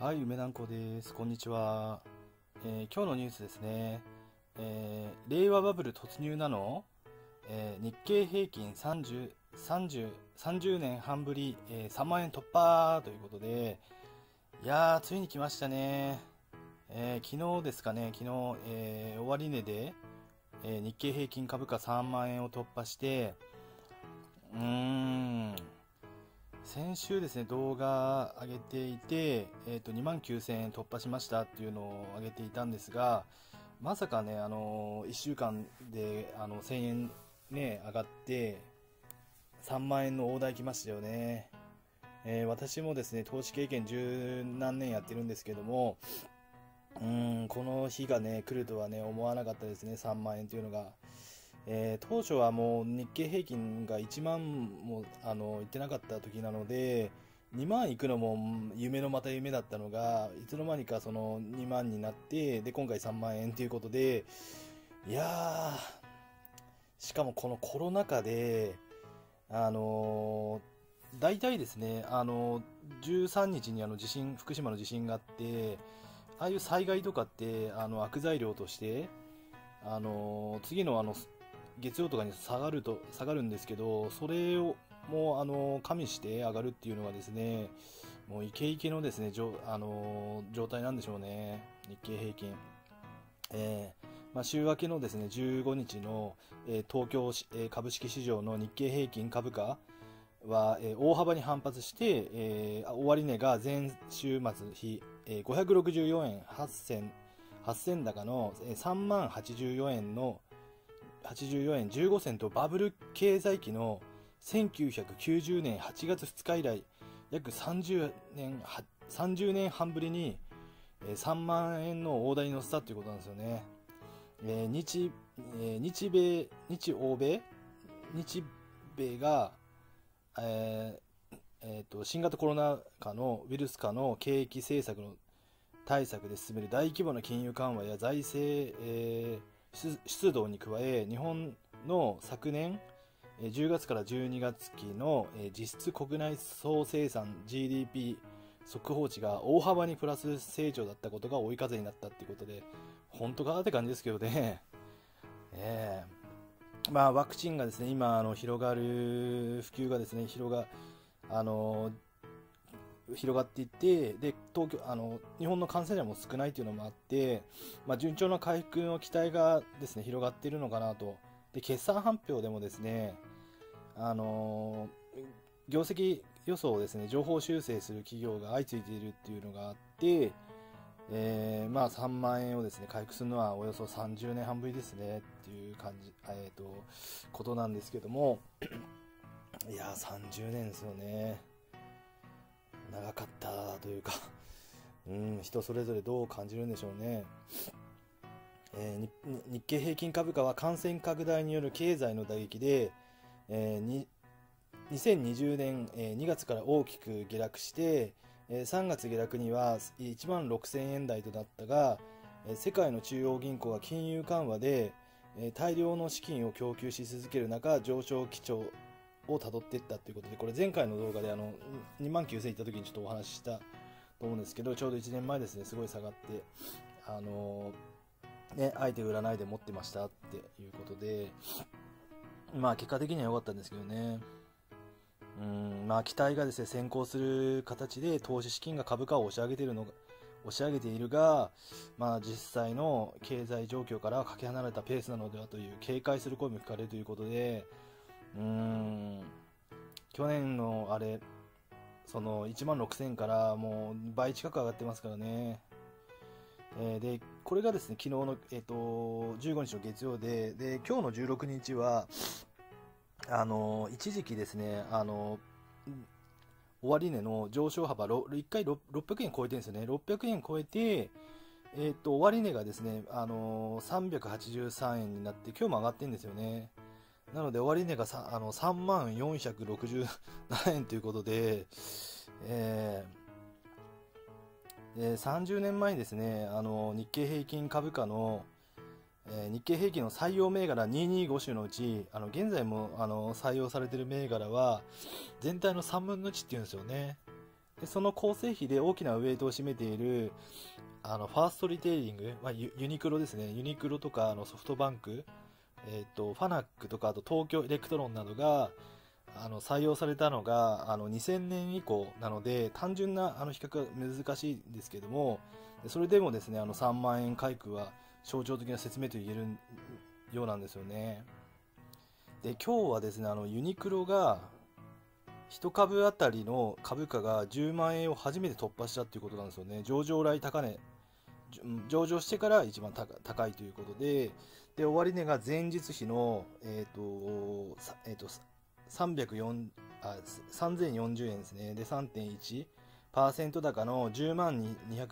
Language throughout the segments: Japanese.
はい、梅南子です。こんにちは。今日のニュースですね。令和バブル突入なの、日経平均30年半ぶり、3万円突破ということで、いやー、ついに来ましたね。昨日ですかね、昨日、終値で、日経平均株価3万円を突破して、うーん、先週ですね、動画上げていて、2万9000円突破しましたっていうのを上げていたんですが、まさかね、1週間で1000円ね、上がって、3万円の大台来ましたよね。私もですね、投資経験十何年やってるんですけども、この日がね、来るとはね、思わなかったですね、3万円というのが。当初はもう日経平均が1万もいってなかった時なので、2万いくのも夢のまた夢だったのが、いつの間にかその2万になって、で今回3万円ということで、いやしかもこのコロナ禍で、あの大体ですね、13日に福島の地震があって、ああいう災害とかって悪材料として、次の月曜とかに下がるんですけど、それをもう加味して上がるっていうのがですね、もうイケイケのですね、状態なんでしょうね、日経平均。週明けのですね、15日の、東京株式市場の日経平均株価は、大幅に反発して、終値が前週末比、564円8000高の3万84円の84円15銭とバブル経済期の1990年8月2日以来約30年半ぶりに3万円の大台に乗せたということなんですよね。日米が、新型コロナ禍のウイルス化の景気政策の対策で進める大規模な金融緩和や財政、出動に加え、日本の昨年10月から12月期の実質国内総生産 GDP 速報値が大幅にプラス成長だったことが追い風になったっていうことで、本当かって感じですけどね。ワクチンがですね、今広がる普及がですね、広がっていって、で日本の感染者も少ないというのもあって、順調な回復の期待がですね広がっているのかなと。で決算発表でもですね、業績予想をですね上方修正する企業が相次いでいるっていうのがあって、3万円をですね回復するのはおよそ30年半ぶりですねっていう感じ、ことなんですけども、いや30年ですよね。長かったというか人それぞれどう感じるんでしょうね。日経平均株価は感染拡大による経済の打撃で、2020年、2月から大きく下落して、3月下落には1万6000円台となったが、世界の中央銀行は金融緩和で、大量の資金を供給し続ける中、上昇基調をたどっていったということで、これ前回の動画で2万9000いった時にちょっとお話ししたと思うんですけど、ちょうど1年前ですね、すごい下がって、あえて売らないで持ってましたっていうことで、結果的には良かったんですけどね。期待がですね先行する形で投資資金が株価を押し上げているが、実際の経済状況からはかけ離れたペースなのではという警戒する声も聞かれるということで、去年のその1万6000からもう倍近く上がってますからね。でこれがですね昨日の、15日の月曜で、今日の16日は一時期ですね終値の上昇幅1回600円超えてるんですよね。600円超えて、終値がですね、383円になって今日も上がってるんですよね。なので終値が3万467円ということで、30年前にですね日経平均株価の日経平均の採用銘柄225種のうち現在も採用されている銘柄は全体の3分の1っていうんですよね。 でその構成比で大きなウェイトを占めているファーストリテイリング、ユニクロですね。ユニクロとかソフトバンク、ファナックとか、あと東京エレクトロンなどが採用されたのが2000年以降なので、単純な比較は難しいんですけども、それでもですね3万円回復は象徴的な説明と言えるようなんですよね。で今日はですねユニクロが1株あたりの株価が10万円を初めて突破したということなんですよね。上場来高値、上場してから一番高いということで、終値が前日比の、3040円ですね。で、3.1% 高の10万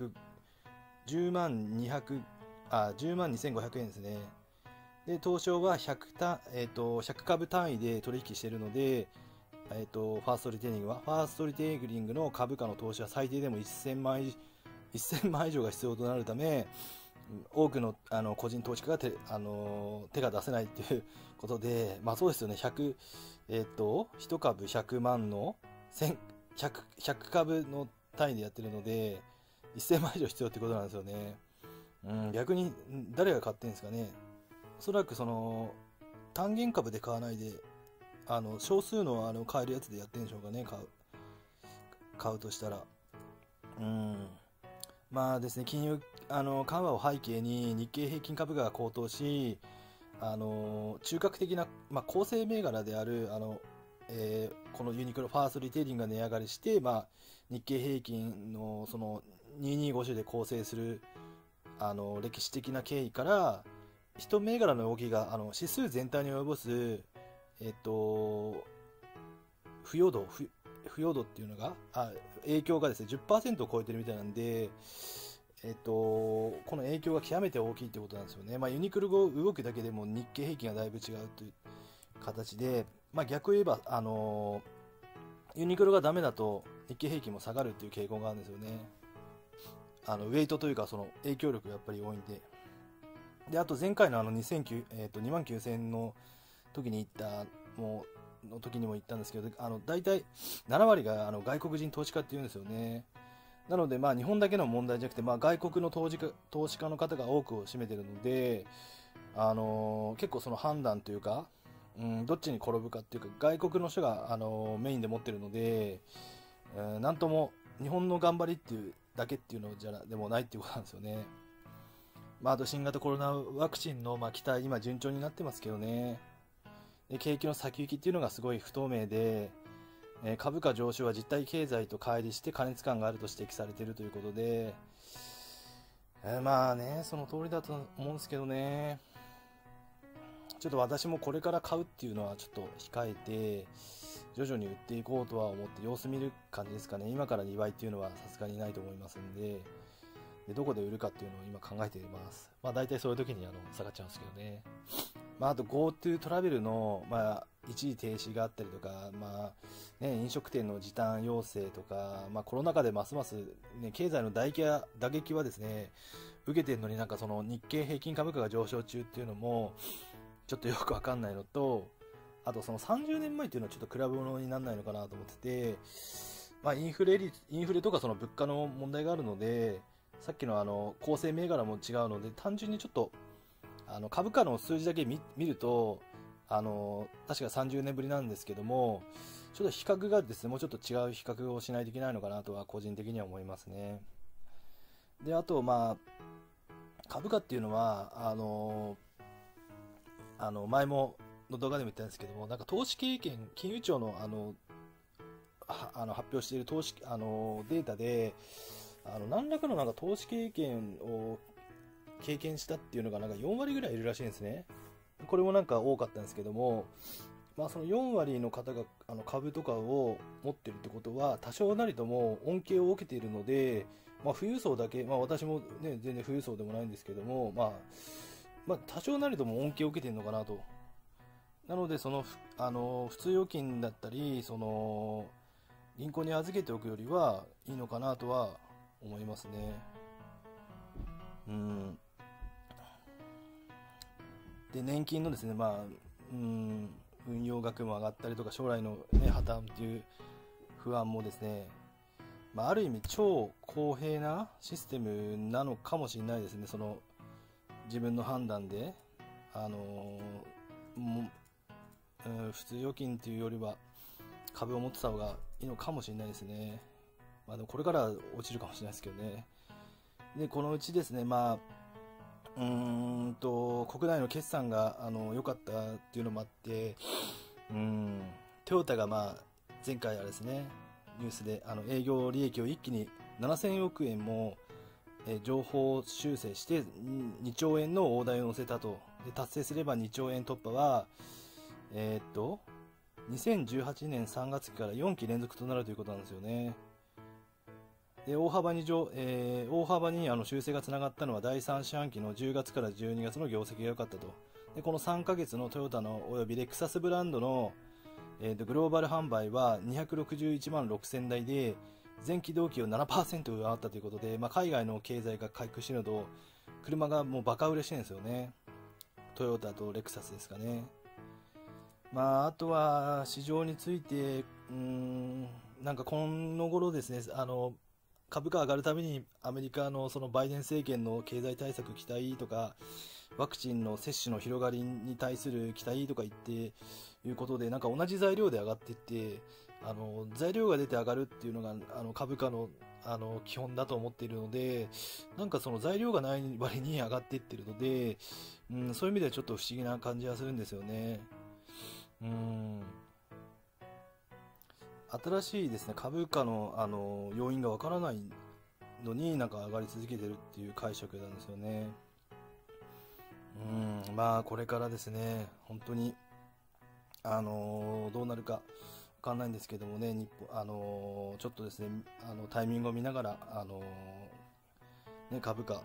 2500円ですね。で、東証は100株単位で取引しているので、ファーストリテイリングの株価の投資は最低でも1000万以上が必要となるため、多くの個人投資家が手が出せないということで、そうですよね、1株100万の100株の単位でやってるので、1000万以上必要ってことなんですよね。逆に誰が買ってるんですかね。おそらく単元株で買わないで、少数の買えるやつでやってるんでしょうかね、買うとしたら。ですね、金融緩和を背景に日経平均株価が高騰し、中核的な、構成銘柄であるこのユニクロファーストリテイリングが値上がりして、日経平均のその225種で構成する歴史的な経緯から、一銘柄の動きが指数全体に及ぼす付与度っていうのが影響がですね 10% を超えてるみたいなんで、この影響が極めて大きいってことなんですよね。ユニクロが動くだけでも日経平均がだいぶ違うという形で、逆を言えばユニクロがダメだと日経平均も下がるっていう傾向があるんですよね。ウェイトというかその影響力がやっぱり多いんで。で、あと前回の2万9000の時に行った時にも言ったんですけど、大体7割が外国人投資家っていうんですよね。なので日本だけの問題じゃなくて、外国の投資家の方が多くを占めているので、結構その判断というか、どっちに転ぶかっていうか、外国の人がメインで持ってるので、なんとも日本の頑張りっていうだけっていうのでもないっていうことなんですよね。あと新型コロナワクチンの期待、今順調になってますけどね。で、景気の先行きっていうのがすごい不透明で、株価上昇は実体経済と乖離して過熱感があると指摘されているということで、その通りだと思うんですけどね。ちょっと私もこれから買うっていうのはちょっと控えて、徐々に売っていこうとは思って様子見る感じですかね。今から2倍っていうのはさすがにないと思いますんで、どこで売るかっていうのを今考えています。大体そういう時に下がっちゃうんですけどね。あと GoTo トラベルの、一時停止があったりとか、飲食店の時短要請とか、コロナ禍でますます、経済の打撃はですね、受けてるのにその日経平均株価が上昇中っていうのも、ちょっとよくわかんないのと、あとその30年前っていうのはちょっと比べ物にならないのかなと思ってて、インフレとかその物価の問題があるので、さっきの構成銘柄も違うので、単純にちょっと株価の数字だけ見ると確か30年ぶりなんですけども、ちょっと比較がですね、もうちょっと違う比較をしないといけないのかなとは個人的には思いますね。で、あと株価っていうのは前もの動画でも言ったんですけども、投資経験、金融庁の発表している投資データで何らかの投資経験を経験したっていうのが4割ぐらいいるらしいんですね。これも多かったんですけども、その4割の方が株とかを持ってるってことは多少なりとも恩恵を受けているので、富裕層だけ、私もね全然富裕層でもないんですけども、多少なりとも恩恵を受けているのかなと。なのでその普通預金だったり銀行に預けておくよりはいいのかなとは思いますね。で、年金のですね、運用額も上がったりとか、将来の、破綻っていう不安もですね、 まあ、ある意味超公平なシステムなのかもしれないですね。その自分の判断で、普通預金というよりは株を持ってた方がいいのかもしれないですね。まあ、でもこれから落ちるかもしれないですけどね。で、このうちですね、まあ、国内の決算が良かったっていうのもあって、トヨタがまあ前回あれですね、ニュースで営業利益を一気に7000億円も、情報修正して2兆円の大台を乗せたと。で、達成すれば2兆円突破は、2018年3月期から4期連続となるということなんですよね。で、大幅に修正がつながったのは第3四半期の10月から12月の業績が良かったと。で、この3ヶ月のトヨタのおよびレクサスブランドの、グローバル販売は261万6000台で、前期同期を 7% 上回ったということで、まあ、海外の経済が回復しているなど、車がもうバカ売れしてるんですよね。トヨタとレクサスですかね。まあ、あとは市場について、なんかこの頃ですね、株価上がるたびにアメリカのそのバイデン政権の経済対策期待とか、ワクチンの接種の広がりに対する期待とか言っていうことで、なんか同じ材料で上がっていって、材料が出て上がるっていうのが株価の基本だと思っているので、なんかその材料がない割に上がっていってるので、そういう意味ではちょっと不思議な感じはするんですよね。新しいですね、株価の要因がわからないのになんか上がり続けてるっていう解釈なんですよね。まあこれからですね、本当にどうなるかわかんないんですけどもね、ちょっとですね、タイミングを見ながら株価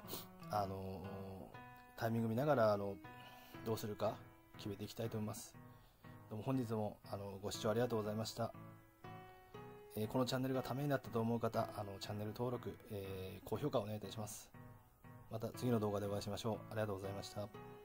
タイミング見ながらどうするか決めていきたいと思います。どうも本日もご視聴ありがとうございました。このチャンネルがためになったと思う方、チャンネル登録、高評価をお願いいたします。また次の動画でお会いしましょう。ありがとうございました。